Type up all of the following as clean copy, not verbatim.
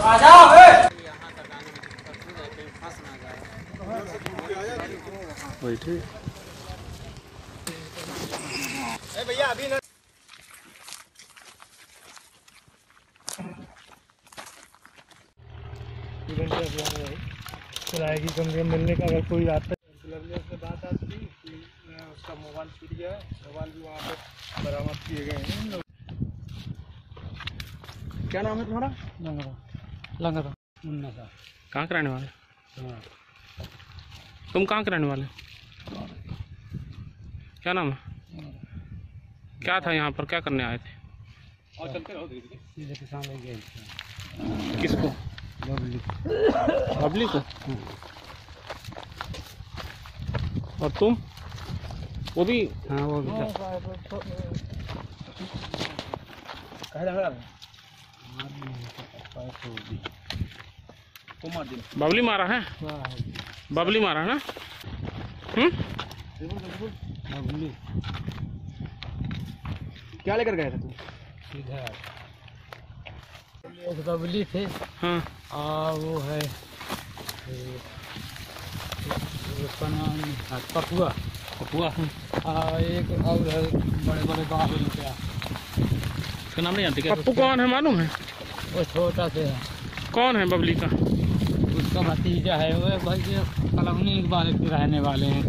बैठे भैया अभी ना किराए की कमरे मिलने का अगर कोई आता है से बात आती थी कि उसका मोबाइल छूट गया है। मोबाइल भी वहाँ पे बरामद किए गए हैं। क्या नाम है तुम्हारा? लंगरा मुन्ना साहब। कहाँ के रहने वाले? तुम कहाँ के रहने वाले? क्या नाम है? क्या था यहाँ पर, क्या करने आए थे? और चलते रहो सीधे किसान लेके किसको? बबली को। और तुम? वो भी? हाँ वो भी था। बबली मारा है? बबली मारा है ना? बबली क्या लेकर गए थे तुम? इधर एक बबली थे। हाँ। और वो है उसका नाम पपुआ। पपुआ। हाँ एक और है बड़े बड़े बाबू क्या उसका नाम नहीं जानते क्या? पप्पू कौन है मालूम है? वो छोटा से है। कौन है बबली का? उसका भतीजा है वो भाई कॉलोनी इकबाल के रहने वाले हैं।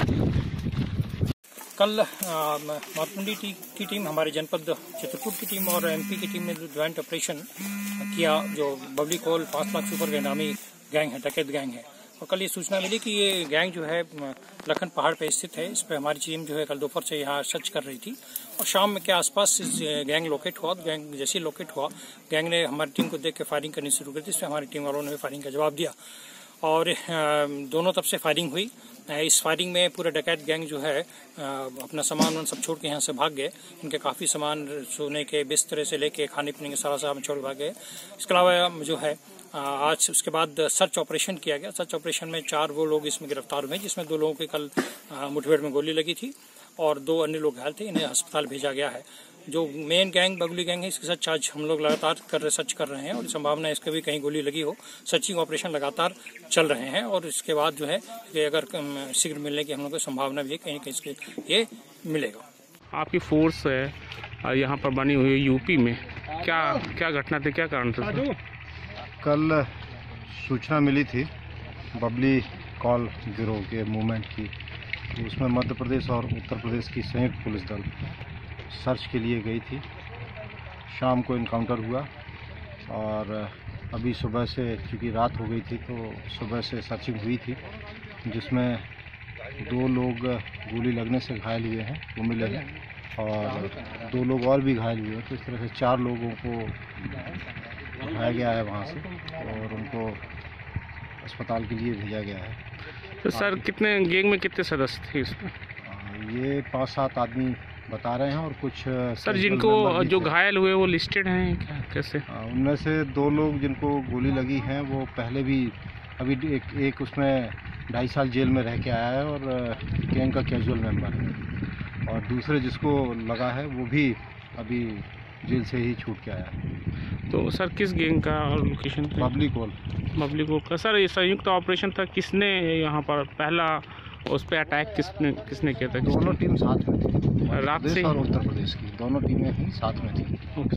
कल मातमुंडी की टीम, हमारे जनपद चित्रकूट की टीम और एमपी की टीम ने ज्वाइंट ऑपरेशन किया। जो बबली कोल 5 लाख सुपर के नामी गैंग है, डकैत गैंग है। और कल ये सूचना मिली कि ये गैंग जो है लखन पहाड़ पे स्थित है। इस पर हमारी टीम जो है कल दोपहर से यहाँ सर्च कर रही थी और शाम में के आसपास इस गैंग लोकेट हुआ। गैंग जैसे लोकेट हुआ, गैंग ने हमारी टीम को देख के फायरिंग करनी शुरू कर दी। इस पर हमारी टीम वालों ने फायरिंग का जवाब दिया और दोनों तरफ से फायरिंग हुई। इस फायरिंग में पूरे डकैत गैंग जो है अपना सामान सब छोड़ के यहाँ से भाग गए। इनके काफ़ी सामान, सोने के बिस्तरे से लेके खाने पीने के सारा सामान छोड़ भाग गए। इसके अलावा जो है आज उसके बाद सर्च ऑपरेशन किया गया। सर्च ऑपरेशन में 4 वो लोग इसमें गिरफ्तार हुए, जिसमें 2 लोगों की कल मुठभेड़ में गोली लगी थी और 2 अन्य लोग घायल थे। इन्हें अस्पताल भेजा गया है। जो मेन गैंग बबली गैंग है, इसके साथ आज हम लोग लगातार सर्च कर रहे हैं और संभावना है इसके भी कहीं गोली लगी हो। सर्चिंग ऑपरेशन लगातार चल रहे हैं और इसके बाद जो है कि अगर शीघ्र मिलने की हम लोग को संभावना भी है, कहीं कहीं इसके ये मिलेगा। आपकी फोर्स है यहाँ पर बनी हुई है यूपी में, क्या क्या घटना थी, क्या कारण था? कल सूचना मिली थी बबली कॉल गिरोह के मूवमेंट की। तो उसमें मध्य प्रदेश और उत्तर प्रदेश की संयुक्त पुलिस दल सर्च के लिए गई थी। शाम को इनकाउंटर हुआ और अभी सुबह से, क्योंकि रात हो गई थी तो सुबह से सर्चिंग हुई थी, जिसमें 2 लोग गोली लगने से घायल हुए हैं, वो मिले हैं, और 2 लोग और भी घायल हुए हैं। तो इस तरह से 4 लोगों को उठाया गया है वहाँ से और उनको अस्पताल के लिए भेजा गया है। तो सर कितने गैंग में कितने सदस्य थे इसमें? ये 5-7 आदमी बता रहे हैं और कुछ सर जिनको जो घायल हुए वो लिस्टेड हैं क्या, कैसे? उनमें से 2 लोग जिनको गोली लगी हैं वो पहले भी अभी एक उसमें 2.5 साल जेल में रह के आया है और गैंग का कैजुअल मेंबर है, और दूसरे जिसको लगा है वो भी अभी जेल से ही छूट के आया है। तो सर किस गैंग का लोकेशन था? बबली कोल। बबली कोल का। सर ये संयुक्त ऑपरेशन था, किसने यहाँ पर पहला उस पर अटैक किसने किया था? दोनों टीम साथ में थी, रात से और उत्तर प्रदेश की दोनों टीमें ही साथ में थी।